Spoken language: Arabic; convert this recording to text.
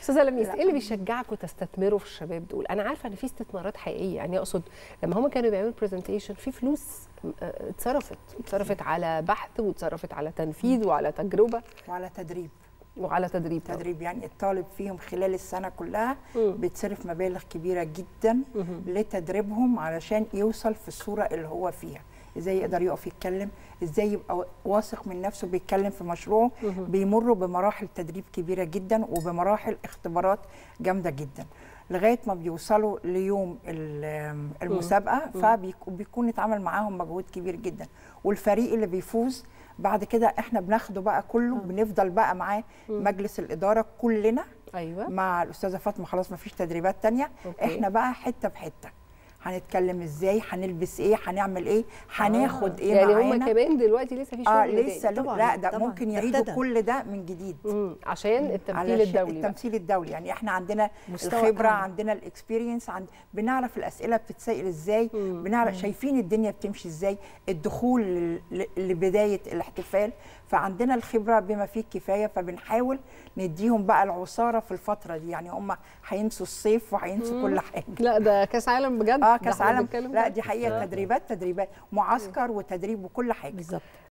استاذه لميس، ايه اللي بيشجعكم تستثمروا في الشباب دول؟ انا عارفه ان في استثمارات حقيقيه، يعني اقصد لما هم كانوا بيعملوا برزنتيشن في فلوس اتصرفت على بحث، واتصرفت على تنفيذ وعلى تجربه وعلى تدريب يعني الطالب فيهم خلال السنه كلها بيتصرف مبالغ كبيره جدا لتدريبهم علشان يوصل في الصوره اللي هو فيها، ازاي يقدر يقف يتكلم، ازاي يبقى واثق من نفسه بيتكلم في مشروعه. بيمروا بمراحل تدريب كبيره جدا وبمراحل اختبارات جامده جدا لغايه ما بيوصلوا ليوم المسابقه، فبيكون اتعمل معاهم مجهود كبير جدا. والفريق اللي بيفوز بعد كده احنا بناخده بقى كله، بنفضل بقى معاه مجلس الاداره كلنا. ايوه، مع الاستاذه فاطمه خلاص ما فيش تدريبات تانية. احنا بقى حته بحته هنتكلم ازاي، هنلبس ايه، هنعمل ايه، هناخد ايه يعني معانا. هم كمان دلوقتي لسه في شغل لسه طبعا. لا ده طبعًا ممكن يعيدوا كل ده من جديد عشان التمثيل الدولي. التمثيل الدولي يعني احنا عندنا الخبره، عندنا الاكسبيرينس، بنعرف الاسئله بتتسال ازاي، بنعرف شايفين الدنيا بتمشي ازاي، الدخول لبدايه الاحتفال، فعندنا الخبره بما فيه الكفايه. فبنحاول نديهم بقى العصاره في الفتره دي، يعني هم هينسوا الصيف وهينسوا كل حاجه. لا ده كاس عالم بجد. كاس عالم. لا دي حقيقه تدريبات معسكر وتدريب وكل حاجه بالظبط.